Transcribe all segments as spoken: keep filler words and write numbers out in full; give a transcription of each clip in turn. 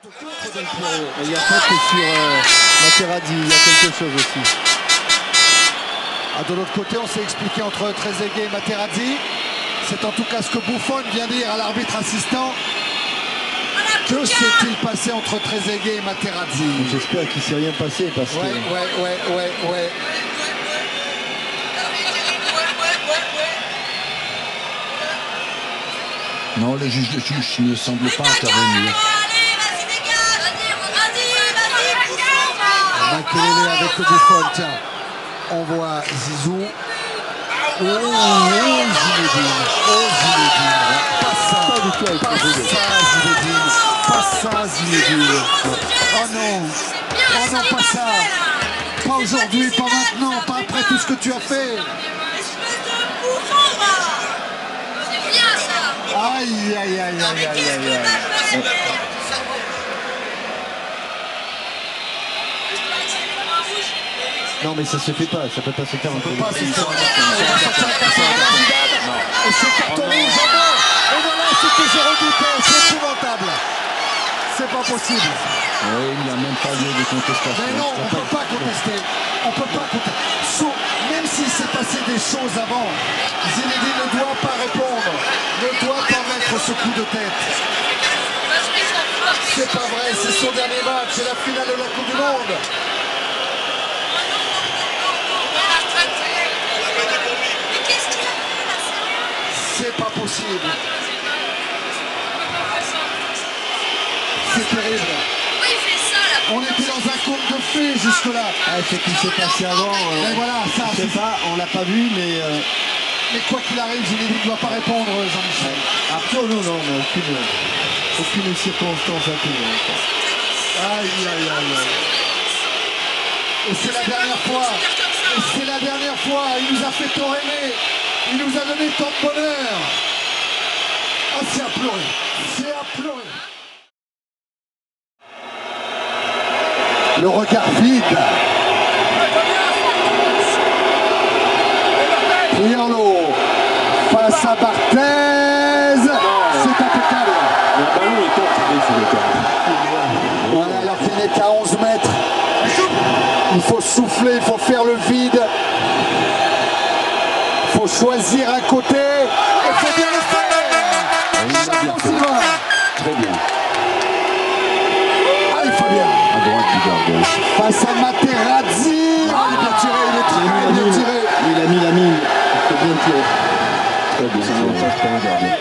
Il y a faute sur euh, Materazzi, il y a quelque chose aussi. Ah, de l'autre côté, on s'est expliqué entre Trezeguet et Materazzi. C'est en tout cas ce que Buffon vient dire à l'arbitre assistant. Que s'est-il passé entre Trezeguet et Materazzi? J'espère qu'il ne s'est rien passé parce ouais, que... Ouais, ouais, ouais, ouais. Non, le juge, le juge ne semble pas intervenir. Makelele avec le Buffon, tiens. On voit Zizou. Oh, oh Zinedine. Oh Zinedine. Pas ça. Pas du tout avec Pas le ça Zinedine. Pas ça Zinedine. Oh non. Oh non, pas ça. Pas aujourd'hui, pas maintenant, pas après tout ce que tu as fait. Aïe, aïe, aïe, aïe, aïe, aïe, aïe. Non mais ça se fait pas, ça peut pas se faire. On peut pas se faire. Et c'est carton rouge. Et voilà ce que je redoutais, c'est épouvantable. C'est pas possible. Oui, il n'y a même pas lieu de contestation. Mais non, on ne peut pas contester. On ne peut pas contester. Sauf, même s'il s'est passé des choses avant, Zinedine ne doit pas répondre, ne doit pas mettre ce coup de tête. C'est pas vrai, c'est son dernier match, c'est la finale de la Coupe du Monde. C'est pas possible. C'est terrible. On était dans un conte de fées jusque-là. Ah, ce qui s'est passé avant, euh, mais voilà, ça, je sais pas, on l'a pas vu, mais... Euh... Mais quoi qu'il arrive, Zinedine ne doit pas répondre, Jean-Michel. Absolument non, mais aucune, aucune circonstance à tout. Aïe, aïe, aïe, aïe. Et c'est la dernière fois. Et c'est la dernière fois. Il nous a fait tant aimer. Il nous a donné tant de bonheur. Ah, c'est à pleurer. C'est à pleurer. Le regard vide. Pirlo face à Barthez. C'est impeccable. Le ballon est entré sur le terrain. Voilà, alors qu'il n'est qu'à onze mètres. Il faut souffler, il faut faire le vide. Il faut choisir un côté. Il faut bien le faire. Chapeau Sylvain. Très bien. Allez Fabien. À droite du gardien. Face à Materazzi. Ah, il est bien tiré, il est très bien tiré. Il a mis la mine. Il faut bien tirer. Très bien. C'est un gardien.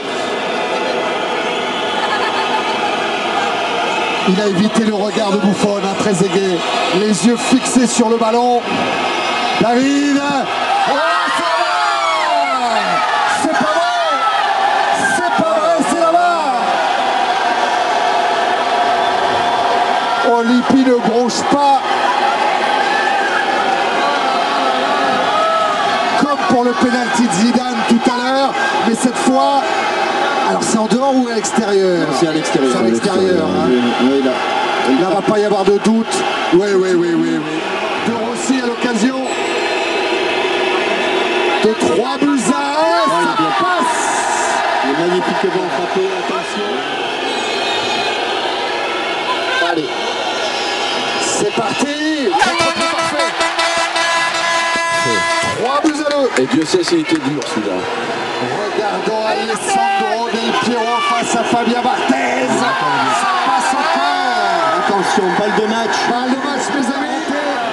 Il a évité le regard de Buffon, hein, Trezeguet, les yeux fixés sur le ballon. David. Oh, c'est pas vrai. C'est pas vrai, c'est là-bas. Oh, Lippi ne bronche pas. Comme pour le pénalty de Zidane tout à l'heure, mais cette fois... Alors c'est en dehors ou à l'extérieur? C'est à l'extérieur. C'est à l'extérieur. Hein. Oui, là. Là, va pas y avoir de doute. Oui, oui, oui, oui, oui. De Rossi à l'occasion. De trois buts à un, Ouais, ça bien. passe. Il est magnifiquement frappé, attention. Allez. C'est parti. Contre-pied parfait. trois buts à deux. Et Dieu sait s'il était dur celui-là. Regardons Alessandro Del Piero face à Fabien Barthez. Ça passe encore. Attention, balle de match. Balle de match, mes amis.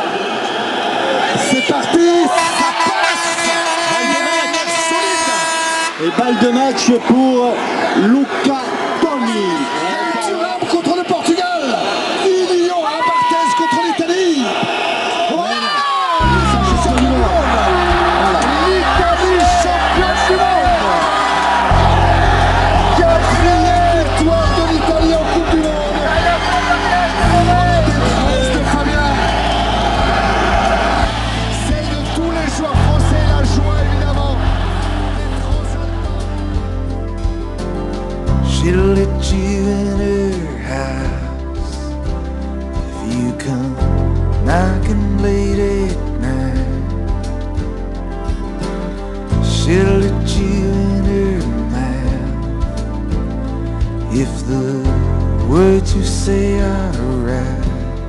C'est parti. Ça passe. Balle de match solide. Et balle de match pour Luca Toni. Thuram contre le Portugal. dix millions à Barthez contre l'Italie. Wow. L'Italie championne du monde. Quatrième victoire de l'Italie en Coupe du Monde. La détresse de Fabien. Celle de tous les joueurs français, la joie évidemment. She'll let you in her house if you come knocking late at night. She'll let you in her mouth if the words you say are right.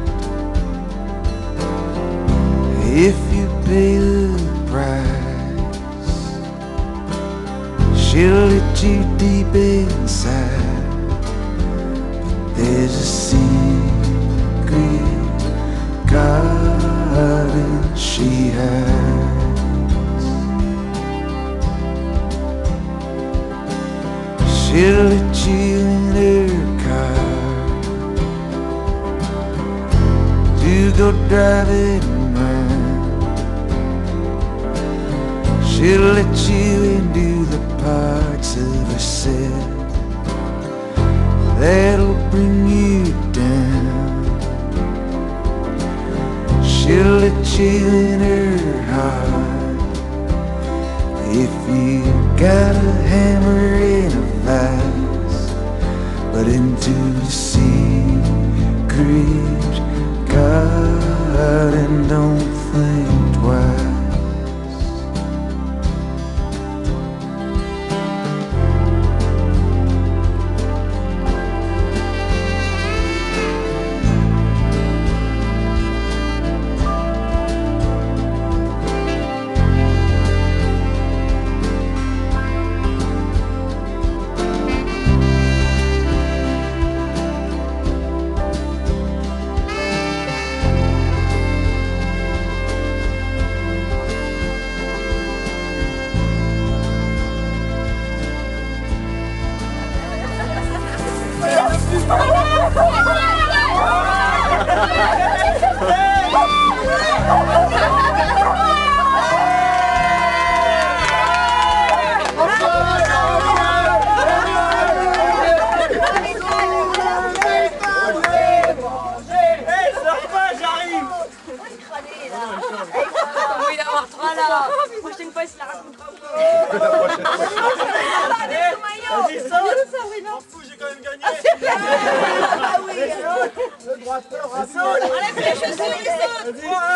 If you pay the price, she'll let you deep inside. But there's a secret garden she hides. She'll let you in her car to go driving around. She'll let you into the parts of herself that'll bring you down. She'll let you in her heart if you got a hammer and a vice, but into the secret garden, don't think twice. Prochaine fois, il se la racontera. Vas-y, saute. M'en fous, j'ai quand même gagné. Ah oui, alors. Le droit de faire, Enlève les chaussures, il saute.